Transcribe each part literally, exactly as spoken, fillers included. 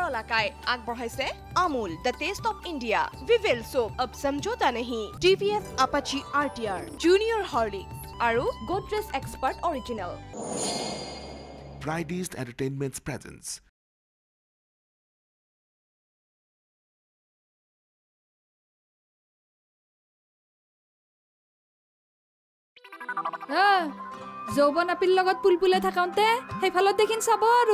वालाकाय আগবঢ়াইছে Amul the taste of India Vivel soap अब समझौता नहीं TVS Apache RTR junior Horlicks আৰু Godrej expert original Fridays Entertainment's presence. যৌবন আপিৰ লগত পুলপুলে থাকাওঁতে সেইফালত দেখিন চাব আৰু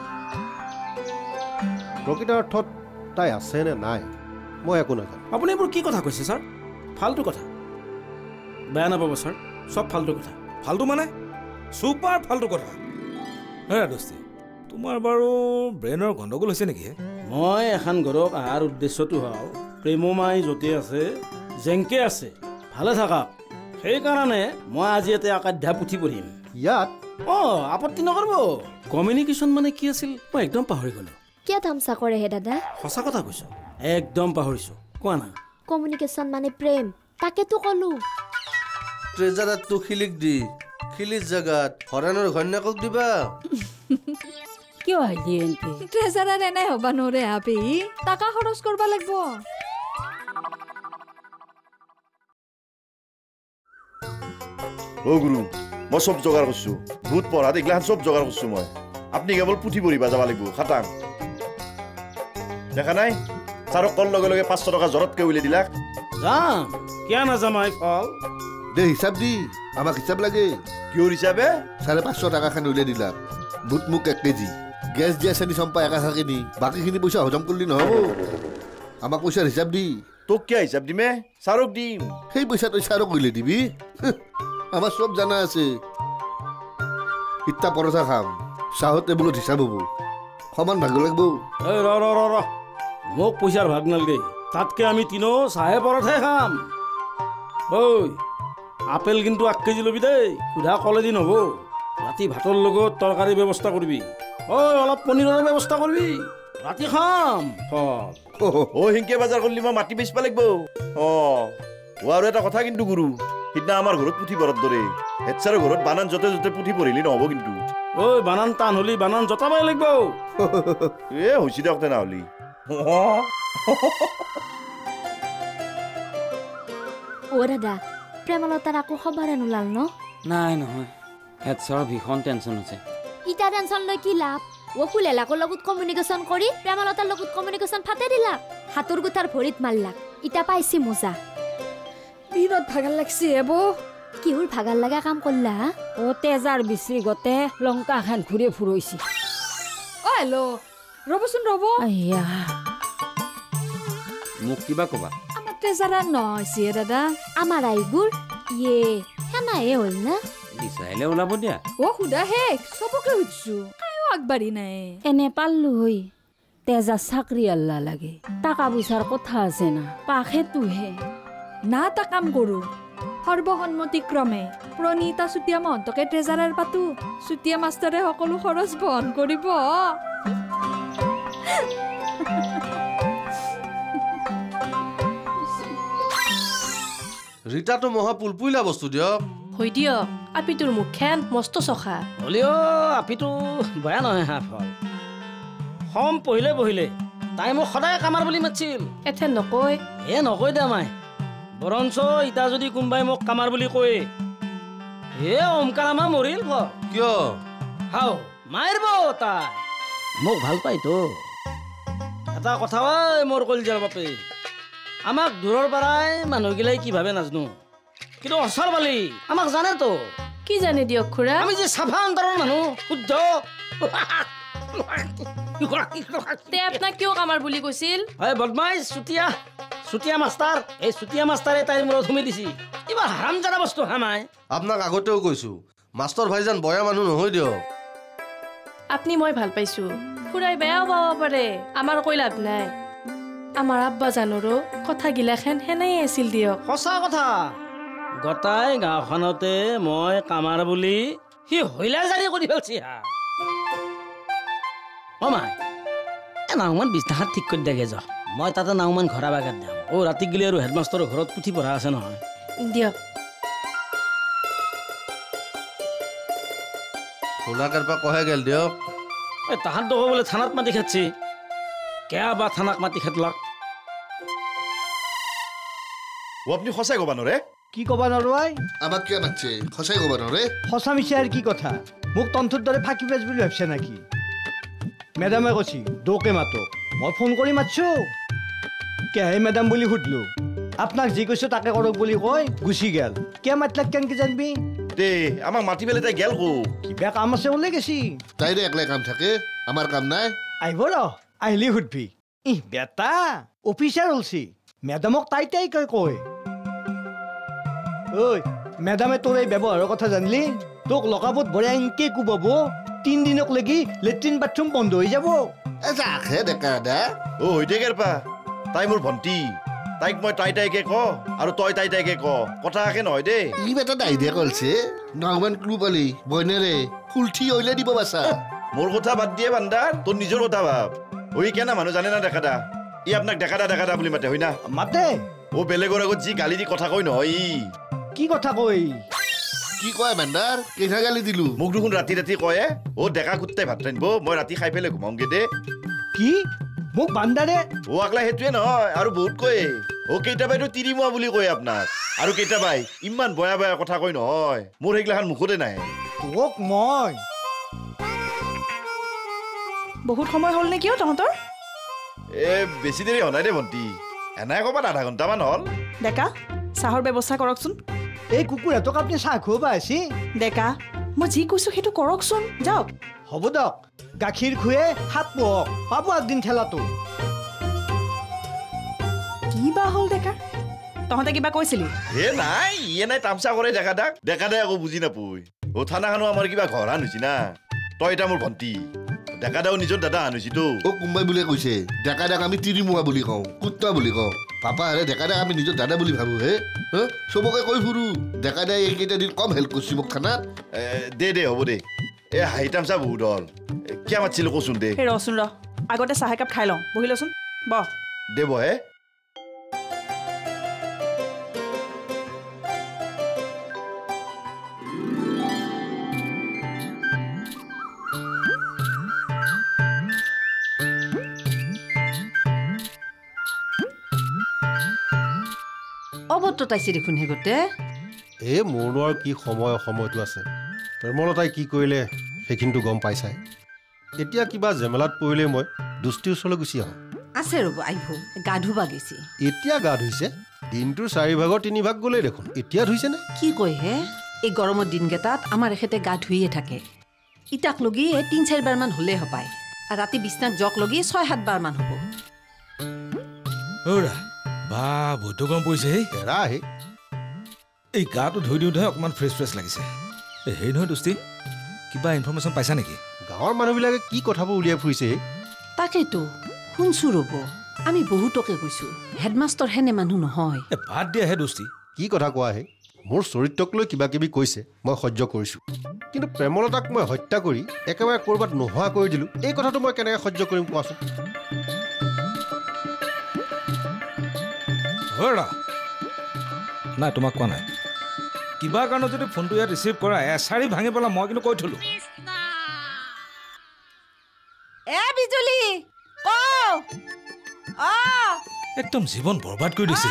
প্ৰকৃত অৰ্থত তাই আছে নে নাই মই একো নাজানো আপুনি এইবোৰ কি কথা কৈছে ছাৰ ফাল্টু কথা বেয়া নাপাব ছাৰ চব ফাল্টু কথা ফাল্টু মানে ছুপাৰ ফাল্টু কথা হে দোস্তি তোমাৰ বাৰু ব্ৰেইনৰ গণ্ডগোল হৈছে নেকি মই এখন ঘৰক অহাৰ উদ্দেশ্যটো হ'ল প্ৰেমমাই য'তে আছে জেংকে আছে ভালে থাকা সেইকাৰণে মই আজি এটা একাধ্যায় পুথি পঢ়িম ইয়াত অঁ আপত্তি নকৰিব কমিউনিকেশ্যন মানে কি আছিল মই একদম পাহৰি গ'লো কিয় তামচা কৰে হে দাদা সঁচা কথা কৈছো একদম পাহৰিছো কোৱা না কমিউনিকেশ্যন মানে প্ৰেম তাকেতো ক'লো ট্ৰেজাৰত তো খিলিক দি খিলিৰ জাগাত হৰাণৰ ঘৈণীয়েকক দিবা কিয় আহিলি এনকে ট্ৰেজাৰাৰ এনে হবা নৰে আপি টাকা খৰচ কৰবা লাগব ও গুৰু মই সব জোগাৰ কৰছো ভূত পঢ়াত এগলাখান সব জোগাৰ কৰছো মই আপনি কেৱল পুথি পঢ়িবা যাব লাগিব খাটাং দেখা নাই ছাৰক কল লগে লগে পাঁচশ টকা জৰতকে উলিয়াই দিলাক যাম কিয় নাযাম আই ফল দে হিচাপ দি আমাক হিচাপ লাগে কিয় হিচাপে চাৰে পাঁচশ টকাখান উলিয়াই দিলাক বুট মুখ এক কেজি গেছ দিয়া চেনি চম্পা একা থাকে নি বাকীখিনি পইচা হজম কৰিলি নহ'ব আমাক পইচাৰ হিচাপ দি তোক কিয় হিচাপ দিমে ছাৰক দিম সেই পইচা তই ছাৰক উলিয়াই দিবি আমাৰ চব জানা আছে ইটা পৰঠা খাম চাহৰ টেবুলত হিচাপ হ'ব সমান ভাগ লাগিব এই ৰ ৰ ৰ মোক পইচাৰ ভাগ নালগে তাতকে আমি তিনো চাহে পৰঠাই খাম ঐ আপেল কিন্তু এক কেজি ল'বি দেই সুধা কলেদি নহ'ব ৰাতি ভাতৰ লগত তৰকাৰী ব্যৱস্থা কৰিবি ঐ অলপ পনীৰৰ ব্যৱস্থা কৰিবি ৰাতি খাম ফল অ হিংকে বজাৰ কৰিলি মই মাটি বেচিব লাগিব অ আৰু এটা কথা কিন্তু গুৰু সিদিনা আমাৰ ঘৰত পুথি পঢ়াৰ দৰে হেডছাৰৰ ঘৰত বানান য'তে য'তে পুথি পঢ়িলি নহ'ব কিন্তু ঐ বানান টান হ'লি বানান জতাবই লাগিব এ হৈছে দিয়ক তেনেহ'লে অ দাদা প্ৰেমলতাৰ আকৌ খবৰে নোলাল ন নাই নহয় হেডছাৰৰ ভীষণ টেনশ্যন হৈছে ইটা টেনশ্যন লৈ কি লাভ ও ফুলেলাকৰ লগত কমিউনিকেশ্যন কৰি প্ৰেমলতাৰ লগত কমিউনিকেশ্যন ফাটে দিলাক হাতৰ গুঠাৰ ভৰিত মাৰলাক ইটা পাইছি মোজা বিৰত ভাগাৰ লাগছি এব কিহৰ ভাগাৰ লগা কাম কৰলা ও তেজাৰ বিচি গতে লংকা খান ঘূৰি ফুৰৈছি অ হেল্ল' ৰ'বচোন ৰ'ব আইয়া মোক কিবা ক'বা আমাৰ তেজাৰা নহৈছে দাদা আমাৰ আইগুৰ ইয়ে সেনাহে হ'ল না বিচাৰিলে ওলাব দিয়া অ সুধা শেষ চবকে সুধছো কায়ো আগবাঢ়ি নাই এনে পাল্লু হৈ তেজা চাকৰি আল্লা লাগে টাকা পইচাৰ কথা আছে না পাখে তুহে না এটা কাম কৰো সৰ্বসন্মতিক্ৰমে প্ৰণীতা চুতীয়া মহন্তকে ট্ৰেজাৰাৰ পাতো চুতীয়া মাষ্টাৰে সকলো খৰচ বহন কৰিব ৰীতাটো মহা পুলপুইলা বস্তু দিয়ক হৈ দিয়ক আপিটোৰ মুখখন মস্ত চখা হ'লেও আপিটো বেয়া নহয় হা ফল সম পঢ়িলে বহিলে তাই মোক সদায় কামাৰ বুলি মাতিছিল এথেন নকয় এ নকয় দে মাই বৰঞ্চ ইটা যদি কোনোবাই মোক কামাৰ বুলি কয় হে অমকাৰ আমাৰ মৰিল ফল কিয় হাও মাৰিব তাই মোক ভাল পাইতো এটা কথা ঐ মোৰ কলিজাৰ বাপে আমাক দূৰৰ পৰাই মানুহগিলাই কি ভাবে নাজানো কিন্তু অচৰ বালি আমাক জানেতো কি জানে দিয়ক খুৰা আমি যে চাফা অন্তৰৰ মানুহ শুদ্ধ তে আপোনাক কিয় কামাৰ বুলি কৈছিল হয় বদমাইছ চুতীয়া চুতীয়া মাষ্টাৰ এই চুতীয়া মাষ্টাৰে তাইৰ মূৰত সুমি দিছি কিবা হাৰাম জানা বস্তু হামাই আপোনাক আগতেও কৈছো মাষ্টৰ ভাইজান বয়া মানুহ নহয় দিয়ক আপুনি মই ভাল পাইছো খুৰাই বেয়াও পাব পাৰে আমাৰ কৈ লাভ নাই আমাৰ আব্বা জানৰো কথা গিলাখান সেনাই আছিল দিয়ক সঁচা কথা গটাই গাঁওখনতে মই কামাৰ বুলি সি হৈলা জাৰি কৰি পেলছি হা অ মাই এ নাওমান বিছনাখান ঠিক কৰি দেগে যা মই তাতে নাওমান ঘৰা বাগাত যাম অ ৰাতি গেলি আৰু হেডমাষ্টৰৰ ঘৰত পুথি পঢ়া আছে নহয় দিয়ক সোণাকাৰ পৰা কহে গেল দিয়ক এই তাহাঁত বোলে থানাত মাতি খাচ্ছি কেয়া বা থানাক মাতি খেতলাক ও আপনি সঁচাই ক'বা নৰে কি ক'বা নৰোৱাই আমাক কিয় মাতছে সঁচাই ক'বা নৰে সঁচা মিছা আৰু কি কথা মোক তন্থৰ দৰে ফাঁকি পেজ বুলি ভাবিছে নেকি মেডামে কৈছি দৌকে মাতক মই ফোন কৰি মাতছো কেহে মেডাম বুলি সুধিলো আপোনাক যি কৈছো তাকে কৰক বুলি কৈ গুচি গেল কিয় মাতলাক কেনকে জানবি দে আমাক মাতি পেলাই তাই গেল কো কিবা কাম আছে ওলাই গেছি তাইৰে একলাই কাম থাকে আমাৰ কাম নাই আহিব ৰ আহিলি সুধবি ইহ বেটা অফিচাৰ হলছি মেডামক তাই তাই কৈ কয় ঐ মেডামে তোৰ এই ব্যৱহাৰৰ কথা জানলি তোক লকাবত ভৰাই এনকে কোবাব তিন দিনক লাগি লেট্ৰিন বাথৰুম বন্ধ হৈ যাব যাখে ডেকা দা অ হৈ দে কেৰপা তাই মোৰ ভণ্টি তাইক মই তাই তাইকে ক আৰু তই তাই তাইকে ক কথা আকে নহয় দেই ই বেটা ডাইডিয়া কলছে নাওমান ক্লু পালি বইনেৰে ফুলঠি অইলে দিব বাছা মোৰ কথা বাদ দিয়ে বান্দাৰ তোৰ নিজৰ কথা ভাব ঐ কেনা মানুহ জানে না দেখা দা ই আপোনাক দেখা দা দেখা দা বুলি মাতে হয় না মাতে ও বেলেগৰ আগত যি গালি দি কথা কয় নহয় ই কি কথা কয় কি কয় বান্দাৰ কেইটা গালি দিলো মোক দেখোন ৰাতি ৰাতি কয়ে ও ডেকা কুত্তাই ভাত ৰান্ধিব মই ৰাতি খাই পেলাই ঘুমাওঁগে দে কি মোক বান্দাৰে ও আকলা সেইটোৱে নহয় আৰু বহুত কয়ে ও কেইটাবাইতো তিৰিমুৱা বুলি কয় আপোনাক আৰু কেইটাবাই ইমান বয়া বয়া কথা কয় নহয় মোৰ সেইগিলাখান মুখতে নাহে তোক মই বহুত সময় হ'ল নেকি তহঁতৰ এ বেছি দেৰি হোৱা নাই দে ভণ্টি এনাই ক'ৰবাত আধা ঘণ্টামান হ'ল ডেকা চাহৰ ব্যৱস্থা কৰকচোন এই কুকুৰাটোক আপুনি চাহ খুৱাব আহিছি ডেকা মই যি কৈছো সেইটো কৰকচোন যাওক হ'ব দক গাখীৰ খুৱে হাত পোহক পাব একদিন ঠেলাটো কি বা হ'ল ডেকা তহঁতে কিবা কৈছিলি এ নাই ইয়ে নাই তামচা কৰে ডেকা দাক ডেকা দাই আকৌ বুজি নাপয় অ থানাখনো আমাৰ কিবা ঘৰ হান হৈছে না তই এটা মোৰ ভণ্টি ডেকা দাও নিজৰ দাদা হান হৈছিতো অ কোনোবাই বুলিয়ে কৈছে ডেকা দাক আমি তিৰিমুৱা বুলি কওঁ কুত্তা বুলি কওঁ পাপা আৰে ডেকা দাক আমি নিজৰ দাদা বুলি ভাবো হে চবকে কৈ ফুৰো ডেকা দাই এইকেইটা দিন কম হেল্প কৰিছে মোক থানাত দে দে হ'ব দে এ হাঁহি তামচা বহুত হ'ল কিয় মাতিছিলো কচোন দে এই ৰচোন ৰ আগতে চাহ একাপ খাই লওঁ বহি লচোন বহ দে বহে অবতো তাইছে দেখোন হেগতে এই মোৰনো আৰু কি সময় সময়টো আছে প্ৰেমলতাই কি কৰিলে সেইখিনিতো গম পাইছাই এতিয়া কিবা জেমেলাত পৰিলে মই দুষ্টিৰ ওচৰলৈ গুচি আহোঁ আছে ৰ'ব আহিব গা ধুবা গৈছে এতিয়া গা ধুইছে দিনটোৰ চাৰি ভাগৰ তিনি ভাগ গ'লেই দেখোন এতিয়া ধুইছেনে কি কয় হে এই গৰমৰ দিনকেইটাত আমাৰ এখেতে গা ধুইয়ে থাকে ইটাক লগি এই তিনি চাৰিবাৰমান হ'লেই হপায় আৰু ৰাতি বিচনাত জক লগি ছয় সাতবাৰমান হ'ব বা বহুত গৰম পৰিছে হে এৰা হে এই গাটো ধুই দিওঁতেহে অকণমান ফ্ৰেছ ফ্ৰেছ লাগিছে এই হেৰি নহয় দোস্তি কিবা ইনফৰমেশ্যন পাইছা নেকি গাঁৱৰ মানুহবিলাকে কি কথাবোৰ উলিয়াই ফুৰিছে তাকেতো শুনছো ৰ'ব আমি বহুতকে কৈছো হেডমাষ্টাৰ হেনে মানুহ নহয় বাদ দিয়া হে দোস্তি কি কথা কোৱা হে মোৰ চৰিত্ৰক লৈ কিবা কিবি কৈছে মই সহ্য কৰিছোঁ কিন্তু প্ৰেমলতাক মই হত্যা কৰি একেবাৰে ক'ৰবাত নোহোৱা কৰি দিলোঁ এই কথাটো মই কেনেকৈ সহ্য কৰিম কোৱাচোন নাই তোমাক কোৱা নাই কিবা কাৰণত যদি ফোনটো ইয়াত ৰিচিভ কৰা এচাৰি ভাঙি পেলাই মই কিন্তু কৈ থলো এ বিজুলি একদম জীৱন বৰবাদ কৰি দিছে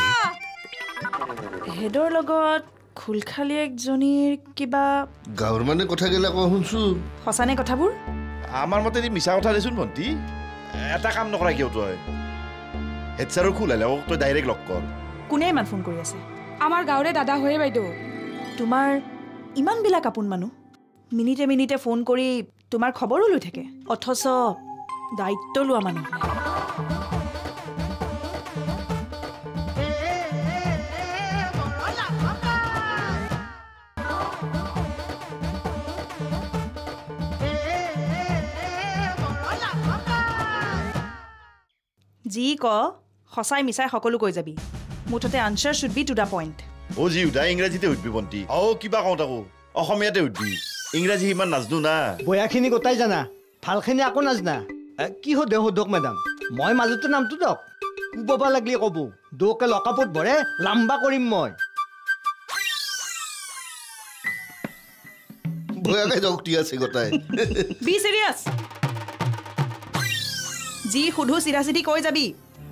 হেডৰ লগত খুলখালী একজনীৰ কিবা গাঁৱৰ মানে কথা গেলা কোৱা শুনছো সঁচানে কথাবোৰ আমাৰ মতে মিছা কথা দেচোন ভণ্টি এটা কাম নকৰা কিয় তই হেড ছাৰৰ খোলালে তই ডাইৰেক্ট লগ কৰ কোনে ইমান ফোন কৰি আছে আমাৰ গাঁৱৰে দাদা হয়ে বাইদেউ তোমাৰ ইমানবিলাক আপোন মানুহ মিনিটে মিনিটে ফোন কৰি তোমাৰ খবৰো লৈ থাকে অথচ দায়িত্ব লোৱা মানুহ যি ক সঁচাই মিছাই সকলো কৈ যাবি মুঠতে answer should be to the point অ যি উদা ইংৰাজীতে সুধবি ভণ্টি অ কিবা কওঁ তাকো অসমীয়াতে সুধবি ইংৰাজী সিমান নাজনো না বয়াখিনি গোটাই জানা ভালখিনি আকৌ নাজনা কি সোধে সোধক মেডাম মই মাজতে নামটো দক কোবাব লাগিলে ক'ব দৌকে লকাপত ভৰে লাম্বা কৰিম মই ভয়াকে যুক্তি আছে গোটাই বি সিৰিয়াছ যি সুধো চিধা চিধি কৈ যাবি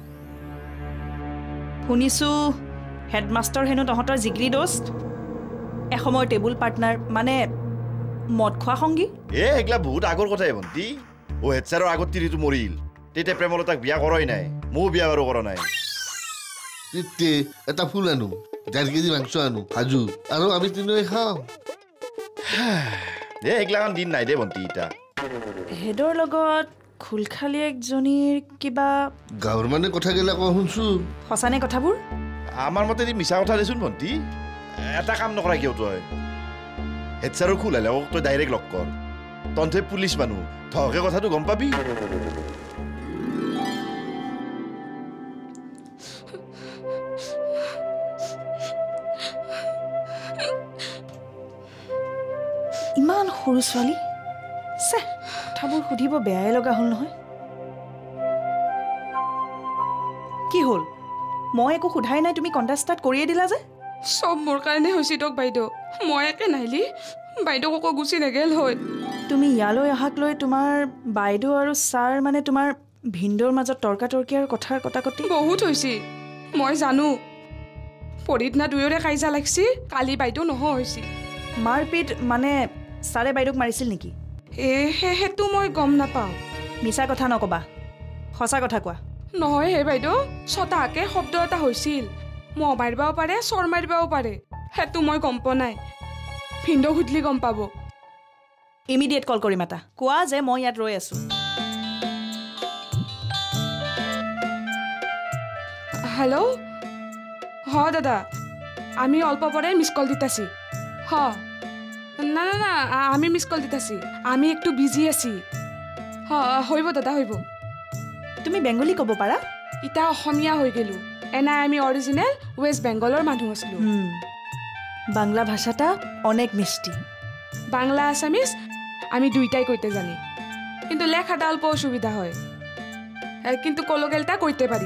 শুনিছোঁ হেডমাষ্টাৰ হেনো তহঁতৰ জিগৰি দোষ্ট এসময়ৰ টেবুল পাৰ্টনাৰ মানে মদ খোৱা সংগী এ এগলা বহুত আগৰ কথাই ভণ্টি ও হেড ছাৰৰ আগত তিৰিটো মৰিল তেতিয়া প্ৰেমলতাক বিয়া কৰাই নাই ময়ো বিয়া বাৰু কৰা নাই তিতে এটা ফুল আনো ডেৰ কেজি মাংস আনো ভাজো আৰু আমি তিনিওৱে খাওঁ এ এগলাখান দিন নাই দে ভণ্টি ইতা হেডৰ লগত খুলখালী একজনীৰ কিবা গাঁৱৰ মানে কথা গেলা কোৱা শুনছো সঁচানে কথাবোৰ আমাৰ মতে দি মিছা কথা দেচোন ভণ্টি এটা কাম নকৰা কিয় তই হেড ছাৰৰ খোলালে তই ডাইৰেক্ট লগ কৰ তহঁতে পুলিচ মানুহ থকে কথাটো গম পাবি ইমান সৰু ছোৱালী চে কথাবোৰ সুধিব বেয়াই লগা হ'ল নহয় কি হ'ল মই একো সোধাই নাই তুমি কণ্টেষ্ট ষ্টাৰ্ট কৰিয়ে দিলা যে চব মোৰ কাৰণে হৈছে দিয়ক বাইদেউ মই একে নাহিলি বাইদেউ আকৌ গুচি নেগেল হয় তুমি ইয়ালৈ অহাক লৈ তোমাৰ বাইদেউ আৰু ছাৰ মানে তোমাৰ ভিন্দৰ মাজত তৰ্কাতৰ্কি আৰু কথাৰ কটাকটি বহুত হৈছে মই জানো পৰিদিনা দুয়োৰে কাইজা লাগছি কালি বাইদেউ নহয় হৈছে মাৰপিট মানে ছাৰে বাইদেউক মাৰিছিল নেকি এ সেইটো মই গম নাপাওঁ মিছা কথা নকবা সঁচা কথা কোৱা নহয় হে বাইদেউ ছটাকে শব্দ এটা হৈছিল মহ মাৰিবও পাৰে চৰ মাৰিবও পাৰে সেইটো মই গম পোৱা নাই ভিন্দৌ সুধিলি গম পাব ইমিডিয়েট কল কৰিম এটা কোৱা যে মই ইয়াত ৰৈ আছো হেল্ল' হ দাদা আমি অল্প পরে মিস কল দিতাছি হ না না না আমি মিস কল দিতাছি আমি একটু বিজি আছি হ হইব দাদা হইব তুমি বেঙ্গলী কব পাৰা ইটা অসমীয়া হৈ গেলো এনাই আমি অৰিজিনেল ওয়েস্ট বেঙ্গলৰ মানুহ আছিলো বাংলা ভাষাটা অনেক মিষ্টি বাংলা আসামিস আমি দুইটাই কইতে জানি কিন্তু লেখাটা অল্প অসুবিধা হয় কিন্তু কলগেলটা কইতে পারি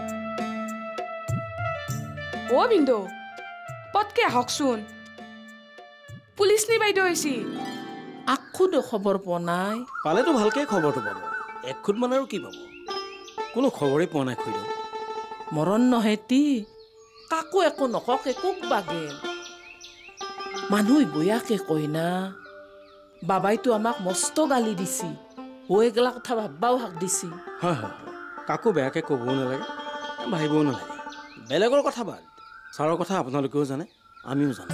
ও বিন্দু পটকে আহকচোন পুলিচ নি বাইদেউ হৈছি আখুদো খবৰ পোৱা নাই পালেতো ভালকে খবৰটো পাব এক খুদ মান আৰু কি পাব কোনো খবৰেই পোৱা নাই খুইদ মৰণ নহেতি কাকো একো নককে কুক বাগেল মানুহ বয়াকে কয় না বাবাইতো আমাক মস্ত গালি দিছি ও এগলা কথা ভাববাও হাক দিছি হয় হয় কাকো বেয়াকে ক'বও নালাগে ভাবিবও নালাগে বেলেগৰ কথা বাদ ছাৰৰ কথা আপোনালোকেও জানে আমিও জানো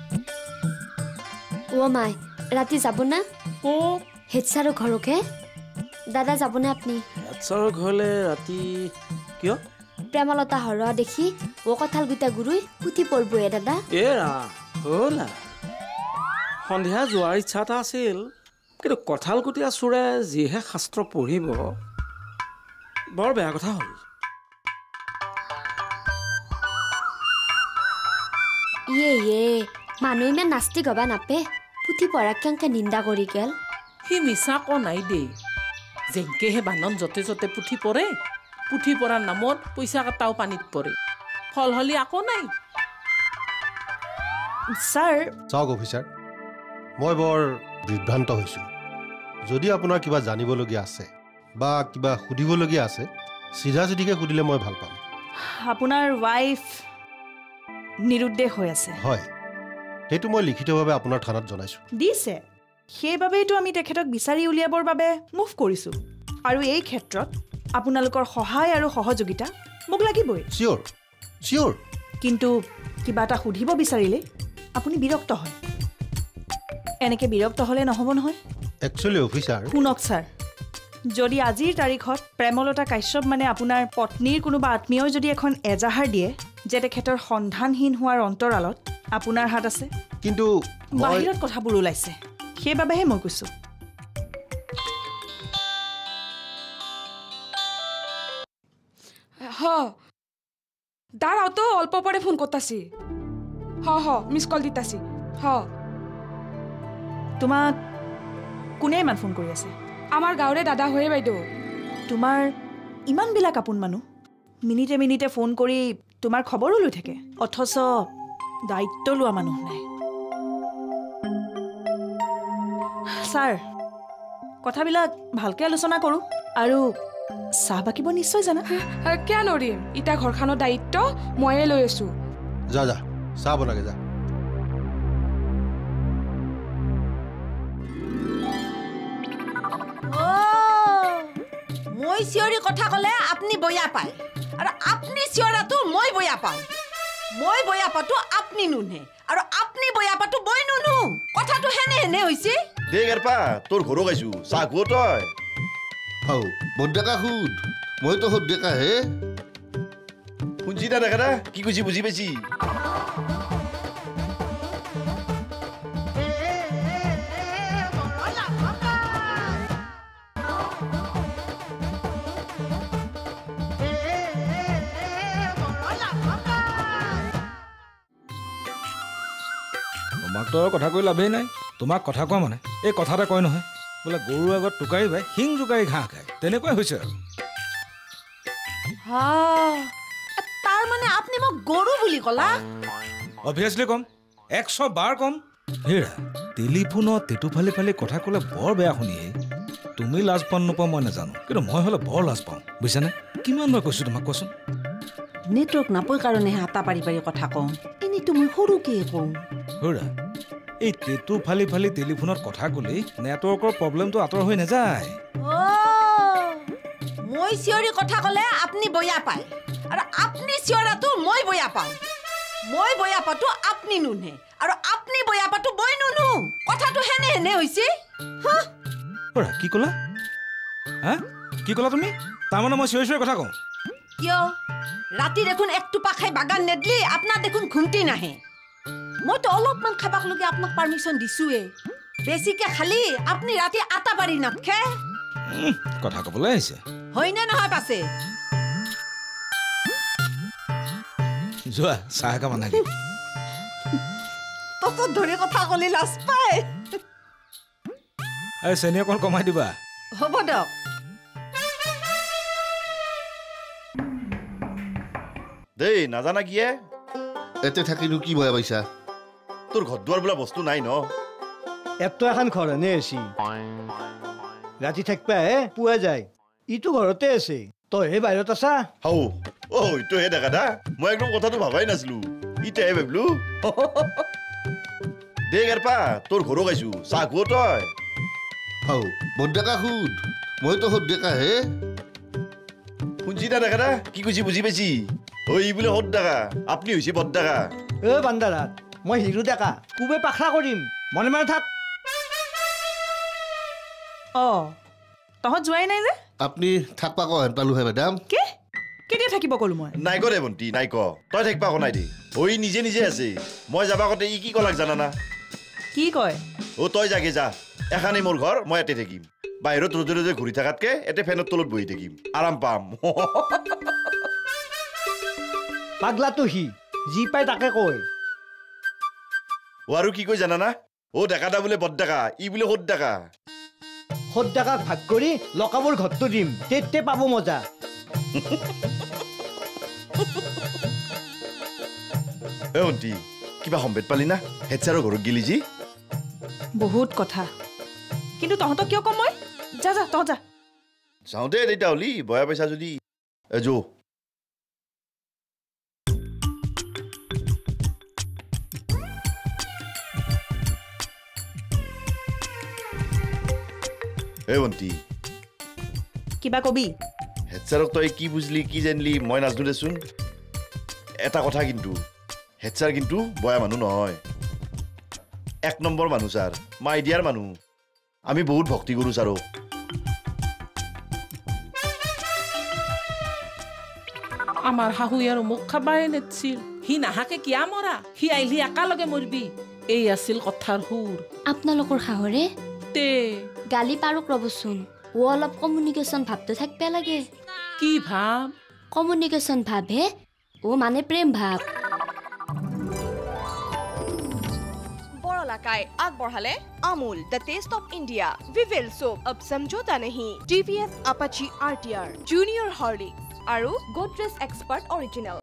ও মাই ৰাতি যাব না ও হেড ছাৰৰ ঘৰকে দাদা যাব না আপনি হেড ছাৰৰ ঘৰলে ৰাতি কিয় প্ৰেমলতা হৰোৱা দেখি ও কথাল গুটা গুৰুই পুথি পঢ়বয়ে দাদা এ ৰা হলা সন্ধিয়া যোৱাৰ ইচ্ছা এটা আছিল কিন্তু কঁঠাল কুটীয়া চোৰে যিহে শাস্ত্ৰ পঢ়িব বৰ বেয়া কথা হ'ল ইয়ে ইয়ে মানুহ ইমান নাস্তিক হবা নাপে পুথি পঢ়াক কেনেকে নিন্দা কৰি গেল সি মিছা ক নাই দে যেনকেহে বানন যতে যতে পুথি পঢ়ে পুথি পঢ়াৰ নামত পইচা কাটাও পানীত পৰে ফল হলি আকৌ নাই ছাৰ চাওক অফিচাৰ মই বৰ বিভ্ৰান্ত হৈছোঁ যদি আপোনাৰ কিবা জানিবলগীয়া আছে বা কিবা সুধিবলগীয়া আছে চিধা চিধিকে সুধিলে মই ভাল পাম আপোনাৰ ৱাইফ নিৰুদ্দেশ হৈ আছে হয় সেইটো মই লিখিতভাৱে আপোনাৰ থানাত জনাইছোঁ দিছে সেইবাবেইতো আমি তেখেতক বিচাৰি উলিয়াবৰ বাবে মুভ কৰিছোঁ আৰু এই ক্ষেত্ৰত আপোনালোকৰ সহায় আৰু সহযোগিতা মোক লাগিবই চিয়'ৰ চিয়'ৰ কিন্তু কিবা এটা সুধিব বিচাৰিলে আপুনি বিৰক্ত হয় এনেকৈ বিৰক্ত হ'লে নহ'ব নহয় একচুৱেলি অফিচাৰ শুনক ছাৰ যদি আজিৰ তাৰিখত প্ৰেমলতা কাশ্যপ মানে আপোনাৰ পত্নীৰ কোনোবা আত্মীয়ই যদি এখন এজাহাৰ দিয়ে যে তেখেতৰ সন্ধানহীন হোৱাৰ অন্তৰালত আপোনাৰ হাত আছে কিন্তু বাহিৰত কথাবোৰ ওলাইছে সেইবাবেহে মই কৈছোঁ হ দাঁড়াওতো অল্প পরে ফোন করতাছি হ হ মিস কল দিতাছি হ তোমাক কোনে ইমান ফোন কৰি আছে আমাৰ গাঁৱৰে দাদা হয়ে বাইদেউ তোমাৰ ইমানবিলাক আপোন মানুহ মিনিটে মিনিটে ফোন কৰি তোমাৰ খবৰো লৈ থাকে অথচ দায়িত্ব লোৱা মানুহ নাই ছাৰ কথাবিলাক ভালকৈ আলোচনা কৰোঁ আৰু চাহ বাকিব নিশ্চয় জানা কিয় নৰিম ইটা ঘৰখনৰ দায়িত্ব ময়ে লৈ আছো যা যা চাহ বনাগে যা মই চিঞৰি কথা ক'লে আপুনি বয়া পায় আৰু আপুনি চিঞৰাটো মই বয়া পাওঁ মই বয়া পাতো আপুনি নুনে আৰু আপুনি বয়া পাতো মই নুনো কথাটো হেনে হেনে হৈছে দে গৰপা তোৰ ঘৰো গাইছো চাহ খোৱা তই হাও বড্ডাকা খুদ মই তো খুদ ডেকা হে শুনছি না দেখা কি কৈছি বুজি পাইছি তোমাক তো কথা কৈ লাভেই নাই তোমাক কথা কোৱা মানে এই কথা এটা কয় নহয় বোলে গৰুৰ আগত টোকাৰি বাই শিং জোকাৰি ঘাঁহ খায় তেনেকুৱাই হৈছে আৰু তাৰ মানে আপুনি মোক গৰু বুলি ক'লা অভিয়াছলি কম একশ বাৰ কম হেৰা টেলিফোনত তেটু ফালি ফালি কথা ক'লে বৰ বেয়া শুনিয়ে তুমি লাজ পান নোপোৱা মই নাজানো কিন্তু মই হ'লে বৰ লাজ পাওঁ বুজিছানে কিমান মই কৈছোঁ তোমাক কোৱাচোন নেটৱৰ্ক নাপায় কাৰণেহে আটা পাৰি পাৰি কথা কওঁ এনেইতো মই সৰুকে কওঁ হেৰা এই তেটু ফালি ফালি টেলিফোনত কথা ক'লেই নেটৱৰ্কৰ প্ৰব্লেমটো আঁতৰ হৈ নাযায় মই চিঞৰি কথা ক'লে আপুনি বয়া পায় আৰু আপুনি চিঞৰাটো মই বয়া পাওঁ মই বয়া পাতো আপুনি নুনে আৰু আপুনি বয়া পাতো মই নুনো কথাটো হেনে হেনে হৈছে হেৰা কি ক'লা হা কি ক'লা তুমি তাৰমানে মই চিঞৰি চিঞৰি কথা কওঁ কিয় ৰাতি দেখোন একটোপা খাই বাগান নেদলি আপোনাৰ দেখোন ঘুমটি নাহে মইতো অলপমান খাবাক লগে আপোনাক পাৰ্মিশ্যন দিছোৱে বেছিকে খালি আপুনি ৰাতি আটা পাৰি নাখে কথা ক'বলৈ আহিছে হয়নে নহয় পাছে যোৱা চাহ কাম নাগে তত ধৰি কথা ক'লি লাজ পায় এই চেনি অকণ কমাই দিবা হ'ব দিয়ক দেই নাজানা কিয়ে এতে থাকিনো কি বয়া পাইছা তোৰ ঘৰ দুৱাৰ বোলা বস্তু নাই ন এত এখন ঘৰ এনে আছি ৰাতি থাকবা হে পুৱা যায় ইটো ঘৰতে আছে তইহে বাহিৰত আছা হাও ঐ তইহে দেখা দা মই একদম কথাটো ভাবাই নাছিলো ইটাহে ভাবিলো দে গৰপা তোৰ ঘৰো গাইছো চাহ খোৱা তই হাও বড্ডাকা খুদ মই তো খুদ ডেকা হে শুনছি না দেখা কি কৈছি বুজি পাইছি ঐ বোলে সদ ডাকা আপুনি হৈছে বড্ডাকা এ বান্দাৰাত মই হিৰো ডেকা কুবে পাখৰা কৰিম মনে মনে থাক অ তহঁত যোৱাই নাই যে আপুনি থাকবা কহেন পালোহে মেডাম কি কেতিয়া থাকিব ক'লো মই নাই ক দে ভণ্টি নাই ক তই থাকিবা ক নাই দে ঐ নিজে নিজে আছে মই যাবা কতে ই কি কলাক জানানা কি কয় অ তই যাগে যা এখানে মোৰ ঘৰ মই এতে থাকিম বাহিৰত ৰ'দে ৰ'দে ঘূৰি থাকাতকে এতে ফেনৰ তলত বহি থাকিম আৰাম পাম পাগলাটো সি যি পাই তাকে কয় ও আৰু কি কয় জানানা অ ডেকাটা বোলে বড্ডাকা ই বোলে সদ ডেকা সদ ডেকাক ভাগ কৰি লকাবৰ ঘৰটো দিম তেতে পাব মজা এ ভণ্টি কিবা সম্ভেদ পালি না হেডছাৰৰ ঘৰত গেলি যি বহুত কথা কিন্তু তহঁতক কিয় কম মই যা যা তহঁত যা যাওঁ দে তেতিয়া হলি বয়া পইচা যদি এ যো এ ভণ্টি কিবা কবি হেডছাৰক তই কি বুজলি কি জানলি মই নাজনো দেচোন এটা কথা কিন্তু হেডছাৰ কিন্তু বয়া মানুহ নহয় এক নম্বৰ মানুহ ছাৰ মাই দিয়াৰ মানুহ আমি বহুত ভক্তি কৰোঁ ছাৰক আমাৰ শাহুই আৰু মোক খাবাই নেছিল সি নাহাকে কিয়া মৰা সি আহিলি একালগে মৰবি এই আছিল কথাৰ সুৰ আপোনালোকৰ শাহুৰে তে গালি পাৰক ৰ'বচোন ও অলপ কমিউনিকেশ্যন ভাৱটো থাকিব লাগে কি ভাৱ কমিউনিকেশ্যন ভাৱ হে ও মানে প্ৰেম ভাৱ बड़ौलाकाय আগবঢ়ালে Amul the taste of India Vivel soap अब समझौता नहीं TVS Apache RTR junior Horlicks আৰু गोदरेज एक्सपर्ट ओरिजिनल